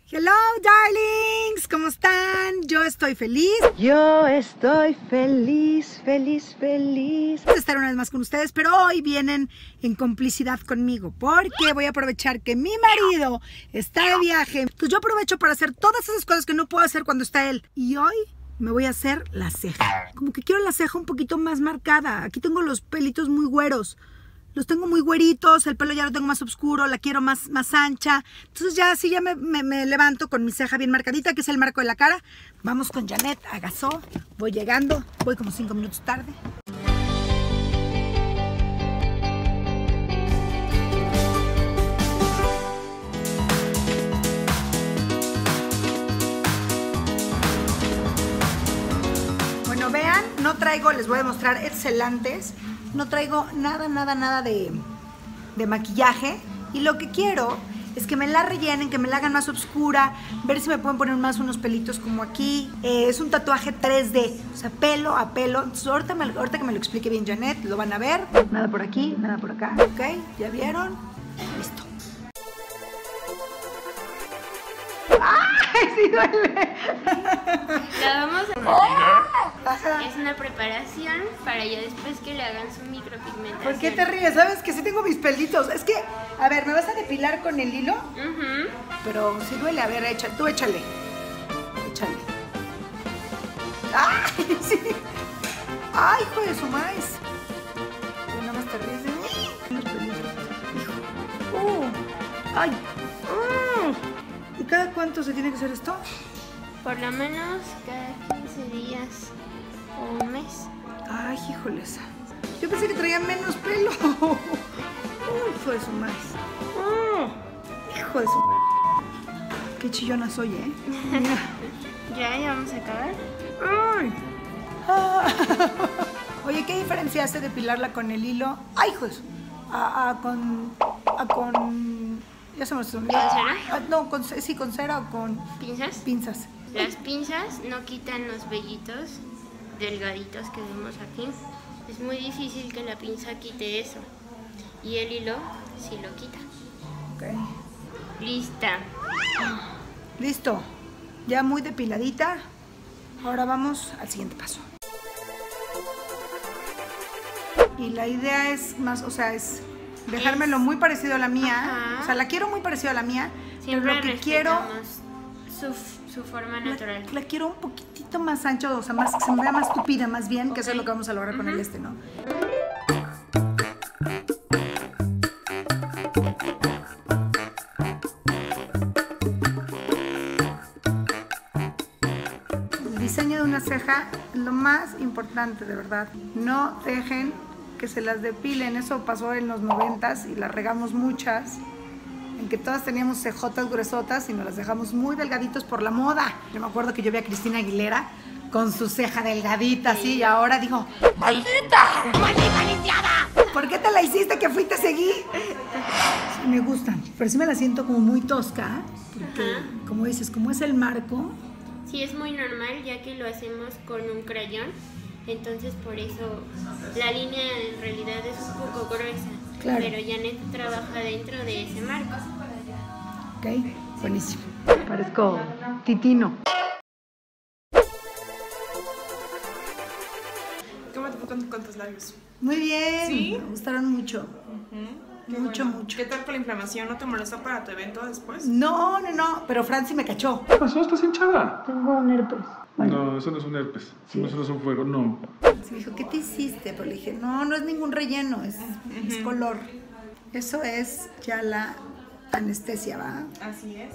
Hello, darlings, ¿cómo están? Yo estoy feliz. Yo estoy feliz, feliz, feliz de estar una vez más con ustedes, pero hoy vienen en complicidad conmigo porque voy a aprovechar que mi marido está de viaje. Entonces yo aprovecho para hacer todas esas cosas que no puedo hacer cuando está él. Y hoy me voy a hacer la ceja. Como que quiero la ceja un poquito más marcada. Aquí tengo los pelitos muy güeros. Los tengo muy güeritos, el pelo ya lo tengo más oscuro, la quiero más ancha. Entonces ya así ya me levanto con mi ceja bien marcadita, que es el marco de la cara. Vamos con Janet a Gasó. Voy llegando, voy como 5 minutos tarde. Bueno, vean, no traigo, les voy a mostrar excelantes. No traigo nada de maquillaje y lo que quiero es que me la rellenen, que me la hagan más oscura, ver si me pueden poner más unos pelitos como aquí. Es un tatuaje 3D, o sea, pelo a pelo. Entonces, ahorita que me lo explique bien Janet, lo van a ver. Nada por aquí, nada por acá. Ok, ¿ya vieron? Listo. ¡Ay, sí duele! La vamos a maquillar. Es una preparación para ya después que le hagan su micropigmentación. ¿Por qué te ríes? ¿Sabes que sí tengo mis pelitos? Es que, a ver, ¿me vas a depilar con el hilo? Pero sí duele. A ver, tú échale. Échale. ¡Ay, sí! ¡Ay, hijo de su maíz! Tú nada más te ríes de mí. Los pelitos. Hijo. ¡Ay! ¿Y cada cuánto se tiene que hacer esto? Por lo menos cada 15 días o un mes. Ay, híjoles. Yo pensé que traía menos pelo. Hijo de su maíz. Hijo de su maíz. Qué chillona soy, ¿eh? Mira. Ya vamos a acabar. Oye, ¿qué diferencia hace depilarla con el hilo? Ay, hijo de su... con... Ya se me olvidó. ¿Con cera? No, sí, con cera o con... ¿Pinzas? Pinzas. Las pinzas no quitan los vellitos delgaditos que vemos aquí. Es muy difícil que la pinza quite eso. Y el hilo sí lo quita. Ok. Lista. Listo. Ya muy depiladita. Ahora vamos al siguiente paso. Y la idea es más, o sea, es dejármelo muy parecido a la mía. Ajá. O sea, la quiero muy parecido a la mía. Siempre pero lo que quiero... su forma natural. La quiero un poquitito más ancha, o sea, más, que se me vea más tupida más bien, que eso es lo que vamos a lograr con el ¿no? El diseño de una ceja es lo más importante, de verdad. No dejen que se las depilen. Eso pasó en los 90s y las regamos muchas, en que todas teníamos cejotas gruesotas y nos las dejamos muy delgaditos por la moda. Yo me acuerdo que yo vi a Cristina Aguilera con su ceja delgadita así, y ahora digo, ¡maldita! ¡Maldita lisiada! ¿Por qué te la hiciste que fuiste a seguir? Sí, me gustan, pero sí me la siento como muy tosca, porque como dices, como es el marco. Sí, es muy normal ya que lo hacemos con un crayón, entonces por eso la línea en realidad es un poco gruesa. Claro. Pero Janet trabaja dentro de ese marco. Ok, buenísimo. Parezco Titino. ¿Cómo te fue con tus labios? Muy bien, ¿Sí? me gustaron mucho. Mucho. ¿Qué tal con la inflamación? ¿No te molestó para tu evento después? No, pero Franci me cachó. ¿Qué pasó? ¿Estás hinchada? Tengo un herpes. No, eso no es un herpes. Sí. Eso no es un fuego, no. Se dijo, ¿qué te hiciste? Pero le dije, no es ningún relleno, es color. Eso es ya la anestesia, ¿va? Así es.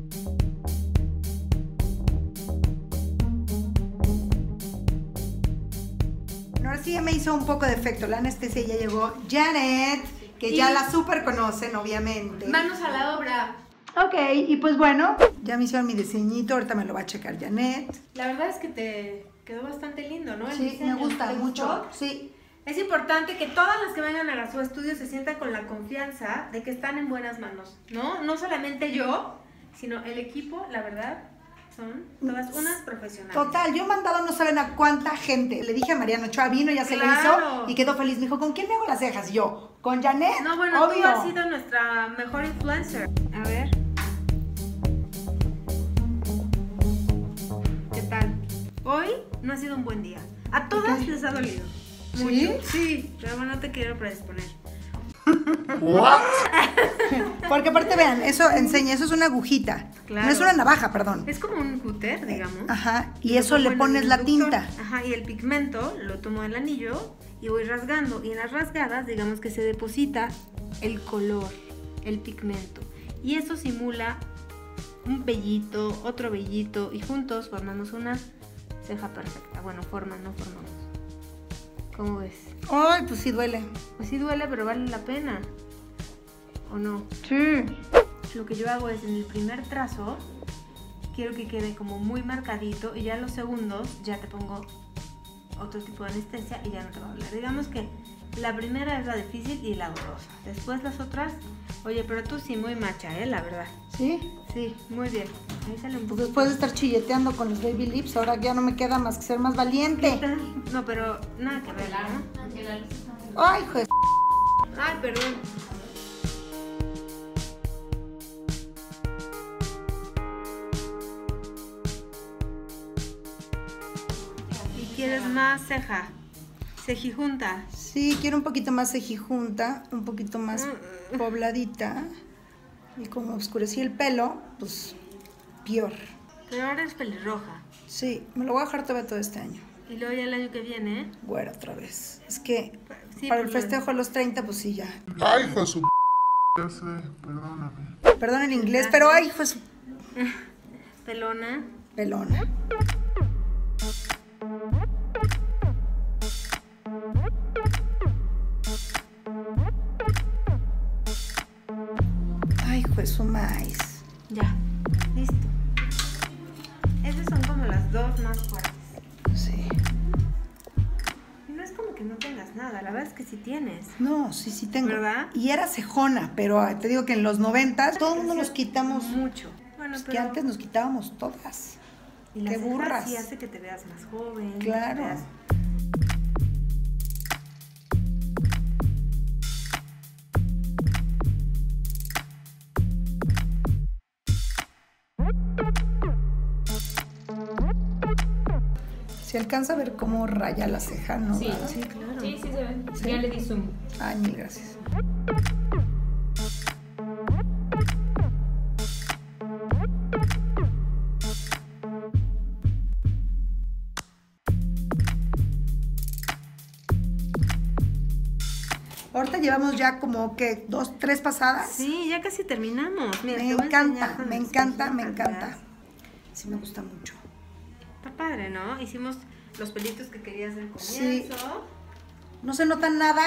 Bueno, ahora sí ya me hizo un poco de efecto. La anestesia ya llegó. Janet, que ya la súper conocen, obviamente. Manos a la obra. Ok, y pues bueno, ya me hicieron mi diseñito. Ahorita me lo va a checar Janet. La verdad es que te quedó bastante lindo, ¿no? El Sí, diseño. me gusta ¿Te mucho. gustó? Sí. Es importante que todas las que vengan a Gasó Estudios se sientan con la confianza de que están en buenas manos, ¿no? No solamente yo, sino el equipo, la verdad, son todas unas profesionales. Total, yo he mandado no saben a cuánta gente. Le dije a Mariano Ochoa, vino, ya se lo hizo y quedó feliz. Me dijo, ¿con quién me hago las cejas? Y yo, con Janet. No, bueno, obvio. tú has sido nuestra mejor influencer. A ver. no ha sido un buen día. A todas Ok. les ha dolido. ¿Sí? Mucho. Sí, pero bueno, no te quiero predisponer. Porque aparte, vean, eso enseña, eso es una agujita. Claro. No es una navaja, perdón. Es como un cúter, digamos. Ajá, y Lo eso le pongo en pones el la inductor. tinta. Ajá, y el pigmento lo tomo del anillo y voy rasgando. Y en las rasgadas, digamos que se deposita el color, el pigmento. Y eso simula un vellito, otro vellito, y juntos formamos una ceja perfecta. Bueno, no formamos. ¿Cómo ves? Ay, pues sí duele. Pues sí duele, pero vale la pena. ¿O no? Sí. Lo que yo hago es en el primer trazo, quiero que quede como muy marcadito, y ya en los segundos ya te pongo otro tipo de anestesia y ya no te va a doler. Digamos que la primera es la difícil y la dolorosa. Después las otras, oye, pero tú sí muy macha, la verdad. ¿Sí? Sí, muy bien. Ahí sale un Pues poco. después de estar chilleteando con los baby lips, ahora ya no me queda más que ser más valiente. No, pero nada que ver, ¿no? Ay, hijo de... Ay, perdón. ¿Y quieres más ceja? Cejijunta. Sí, quiero un poquito más cejijunta, un poquito más pobladita. Y como oscurecí el pelo, pues peor. Pero ahora es pelirroja. Sí, me lo voy a dejar todavía todo este año. Y luego ya el año que viene. Güera otra vez. Es que Sí, para el pues, festejo de los 30, pues sí, ya. Ay, hijo de su ya sé, perdóname. Perdón el inglés, pero ay, hijo de su pelona. pelona. Ay, hijo de su maíz. Ya. Listo. Esas son como las dos más fuertes. Sí. Y no es como que no tengas nada, la verdad es que sí tienes. No, sí, sí tengo. ¿Verdad? Y era cejona, pero te digo que en los 90 todo el mundo nos quitamos. Mucho. Bueno, Pues que pero antes nos quitábamos todas. y la qué ceja burras. sí hace que te veas más joven. que Claro. te veas- Se alcanza a ver cómo raya la ceja, ¿no? Sí, ¿verdad? Sí, claro. Sí, sí se ve. ¿Sí? Ya le di zoom. Ay, mil gracias. Ahorita llevamos ya como que 2, 3 pasadas. Sí, ya casi terminamos. Mira, Me te voy a encanta, enseñar con me el encanta, me espejo para que encanta. veas. Sí, me gusta mucho. Está padre, ¿no? Hicimos los pelitos que querías del comienzo. Sí. No se nota nada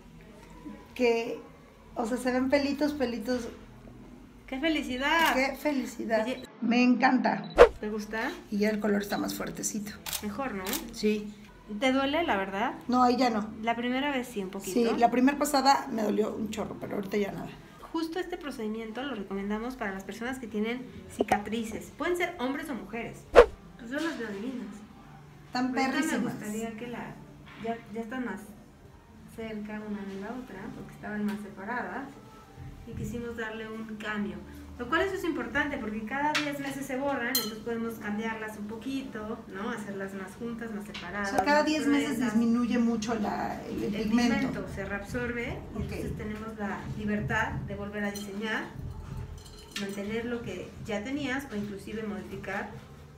que, o sea, se ven pelitos, pelitos. ¡Qué felicidad! Qué felicidad. Oye. Me encanta. ¿Te gusta? Y ya el color está más fuertecito. Mejor, ¿no? Sí. ¿Te duele, la verdad? No, ahí ya no. La primera vez sí, un poquito. Sí, la primera pasada me dolió un chorro, pero ahorita ya nada. Justo este procedimiento lo recomendamos para las personas que tienen cicatrices. Pueden ser hombres o mujeres. Pues yo las veo divinas. Están Ahorita me perrísimas. gustaría que ya están más cerca una de la otra, porque estaban más separadas, y quisimos darle un cambio. Lo cual eso es importante, porque cada 10 meses se borran, entonces podemos cambiarlas un poquito, ¿no? Hacerlas más juntas, más separadas. O sea, cada más 10 meses gruesas. disminuye mucho el El pigmento. pigmento se reabsorbe, y Ok. entonces tenemos la libertad de volver a diseñar, mantener lo que ya tenías o inclusive modificar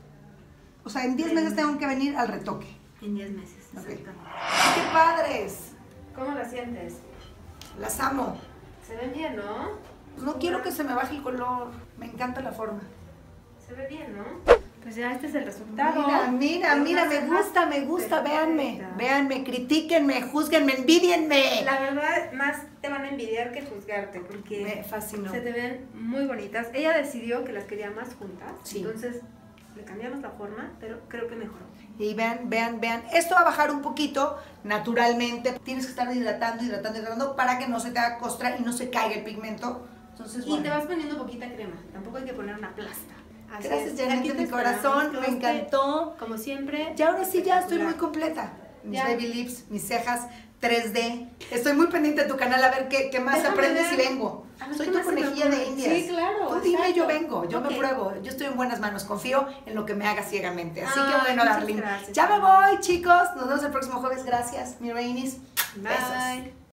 O sea, en 10 meses tengo que venir al retoque. en 10 meses. Ok. Exactamente. ¡Qué padres! ¿Cómo la sientes? Las amo. Se ven bien, ¿no? No quiero que se me baje el color. Me encanta la forma. Se ve bien, ¿no? Pues ya este es el resultado. Mira, De mira, una me ceja gusta, véanme. perfecta. Véanme, critíquenme, júzguenme, envidienme. La verdad, más te van a envidiar que juzgarte, Me porque fascinó. se te ven muy bonitas. Ella decidió que las quería más juntas, Sí. entonces le cambiamos la forma, pero creo que mejoró. Y vean, vean, vean. Esto va a bajar un poquito naturalmente. Tienes que estar hidratando para que no se te haga costra y no se caiga el pigmento. Entonces, Y bueno. te vas poniendo poquita crema, tampoco hay que poner una plasta. Así Gracias, es. Janette, Aquí de te mi corazón. esperamos, Me encantó. Como siempre. Y ahora sí ya estoy muy espectacular. completa. Mis Ya. baby lips, mis cejas, 3D. Estoy muy pendiente de tu canal a ver qué más Déjame aprendes ver. y vengo. A ver Soy qué tu más se me conejilla de ocurre. indias. Sí, claro, Tú dime, exacto. yo vengo, yo Ok. me pruebo. Yo estoy en buenas manos, confío en lo que me haga ciegamente. Así que Ay, bueno, muchas Darling. gracias. Ya me voy, chicos. Nos vemos el próximo jueves. Gracias, mi reinis. Besos. Bye.